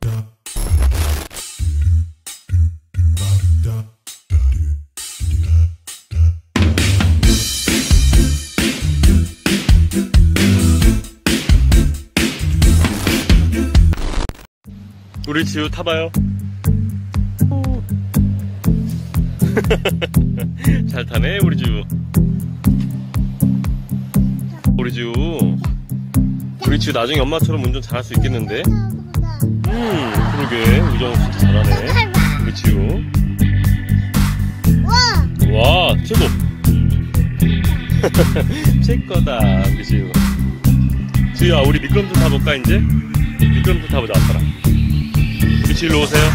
우리 지우 타봐요. 잘 타네 우리 지우. 우리 지우 나중에 엄마처럼 운전 잘할 수 있겠는데? 그러게 운전 진짜 잘하네 우리 지우. 와 최고. 최고다 우리 지우. 지우야 우리 미끄럼틀 타볼까 이제? 미끄럼틀 타보자 아빠랑. 우리 지우로 오세요.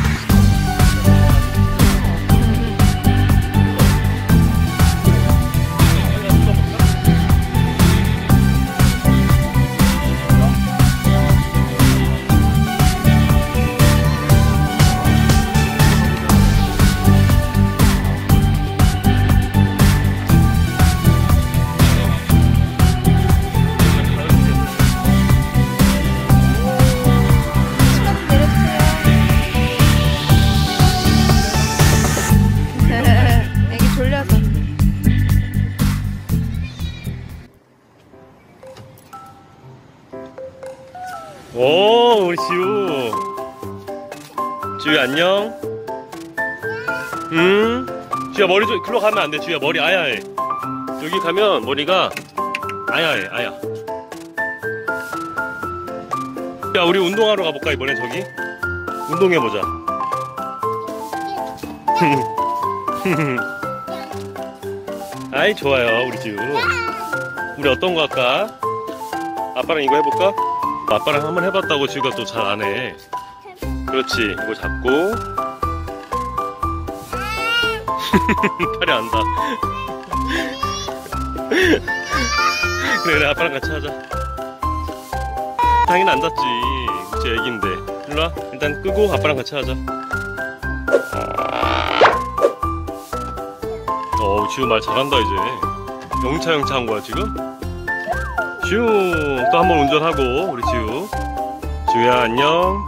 오 우리 지우. 지우야 안녕. 지우야 머리 좀 글로 가면 안돼. 지우야 머리 아야해. 여기 가면 머리가 아야해 아야. 야 우리 운동하러 가볼까 이번에 저기? 운동해보자. 아이 좋아요 우리 지우. 우리 어떤 거 할까? 아빠랑 이거 해볼까? 아빠랑 한번 해봤다고 지우가 또 잘 안해. 그렇지 이거 잡고. 팔이 안다. 그래 아빠랑 같이 하자. 당연히 안 닿지. 그치 애기인데. 일로와 일단 끄고 아빠랑 같이 하자. 지우 말 잘한다 이제. 영차 한 거야 지금? 지우 또 한 번 운전하고 우리 지우. 지우야 안녕.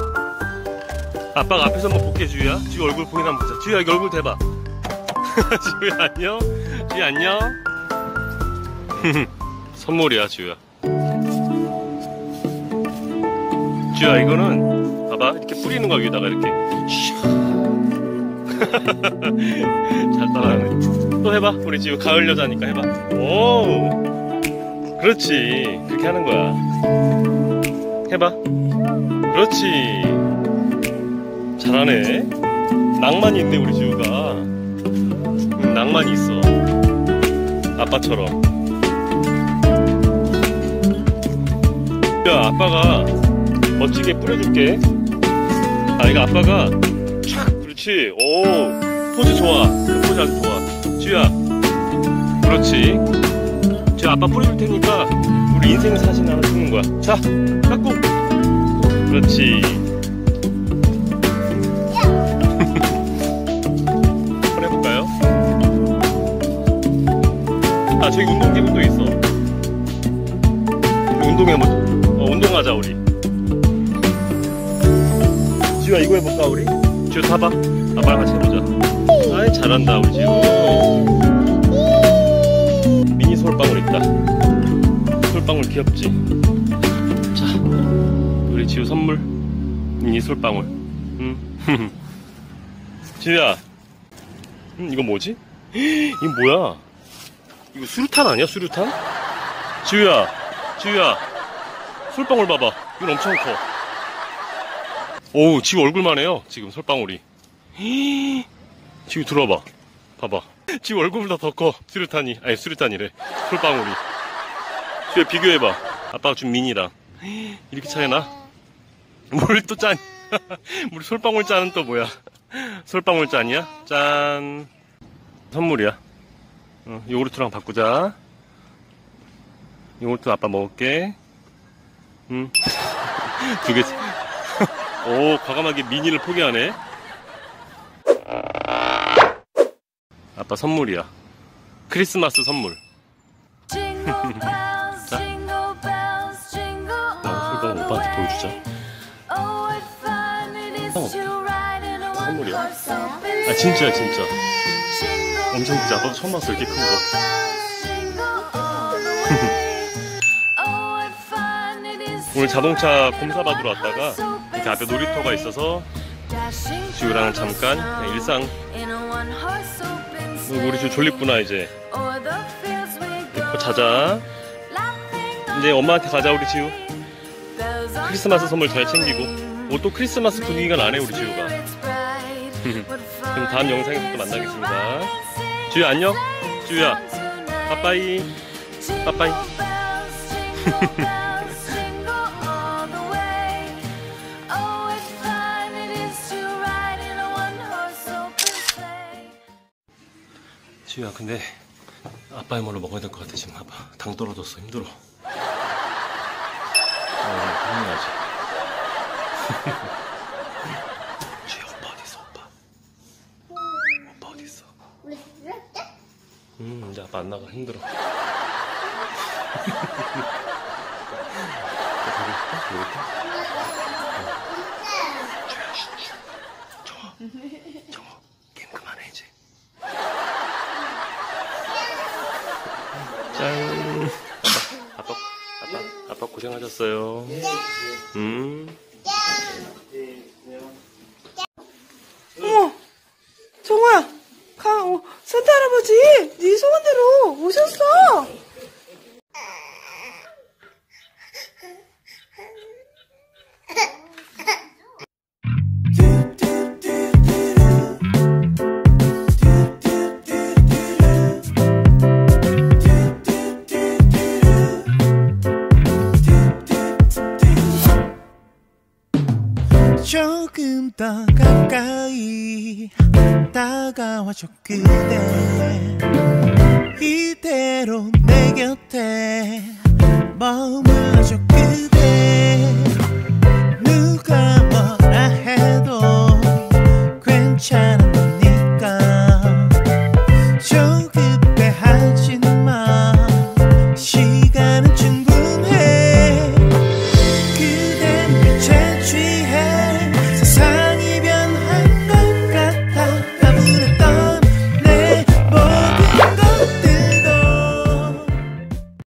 아빠가 앞에서 한번 볼게 지우야. 지우 얼굴 보이나 한번 보자. 지우야 여기 얼굴 대봐. 지우야 안녕. 지우야 안녕. 선물이야 지우야. 지우야 이거는 봐봐 이렇게 뿌리는 거야 위에다가 이렇게. 잘 따라하네. 또 해봐 우리 지우 가을 여자니까 해봐. 오 그렇지 그렇게 하는 거야. 해봐. 그렇지 잘하네. 낭만이 있네 우리 지우가. 낭만이 있어 아빠처럼. 야 아빠가 멋지게 뿌려줄게. 아 이거 아빠가 촥. 그렇지. 오 포즈 좋아. 그 포즈 아주 좋아 지우야. 그렇지. 지금 아빠 뿌려줄 테니까 우리 인생 사진 하나 찍는 거야. 자, 깎고. 그렇지. 한번 해볼까요? 아, 저기 운동기구도 있어. 운동해보자. 운동하자, 우리. 지우야, 이거 해볼까, 우리? 지우 타봐. 아빠랑 같이 해보자. 아이, 잘한다, 우리 지우. 미니 솔방울 있다. 솔방울 귀엽지? 자, 우리 지우 선물. 미니 솔방울. 지우야. 이거 뭐지? 이거 뭐야? 이거 수류탄 아니야? 수류탄? 지우야. 지우야. 솔방울 봐봐. 이건 엄청 커. 오우, 지우 얼굴만 해요. 지금 솔방울이. 지우 들어봐. 봐봐. 지우 얼굴보다 더 커. 수류탄이. 아니 수류탄이래. 솔방울이. 지우야 비교해봐. 아빠가 준 미니랑. 이렇게 차이나? 뭘 또 짠? 우리 솔방울 짠은 또 뭐야? 솔방울 짠이야? 짠. 선물이야. 요구르트랑 바꾸자. 요구르트 아빠 먹을게. 두 개. 오, 과감하게 미니를 포기하네. 아빠 선물이야. 크리스마스 선물. 자, 솔방울 오빠한테 보여주자. 아 진짜 진짜 엄청 크지. 아빠도 처음 봤어 이렇게 큰 거. 오늘 자동차 검사 받으러 왔다가 이렇게 앞에 놀이터가 있어서 지우랑 잠깐 일상. 우리 지우 졸립구나 이제. 입고 자자. 이제 엄마한테 가자 우리 지우. 크리스마스 선물 잘 챙기고. 옷도 크리스마스 분위기가 나네 우리 지우가. 그럼 다음 영상에서 또 만나겠습니다. 지우야 안녕. 지우야 빠빠이. 빠빠이. 지우야 근데 아빠의 말로 먹어야 될 것 같아. 지금 아빠 당 떨어졌어. 힘들어. 고민해야지. 지우야 오빠 어딨어 오빠. 오빠 어딨어. 우리 들을게? 이제 아빠 안 나가. 힘들어. 정호 게임 그만해 이제. 짠. 아빠 고생하셨어요. 어머, 정호야, 산타 할아버지, 네 소원대로 오셨어. 조금 더 가까이 다가와줘 그대. 이대로 내 곁에 머물러줘 그대.